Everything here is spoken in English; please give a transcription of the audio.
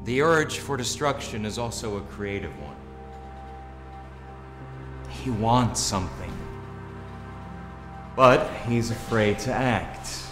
The urge for destruction is also a creative one. He wants something, but he's afraid to act.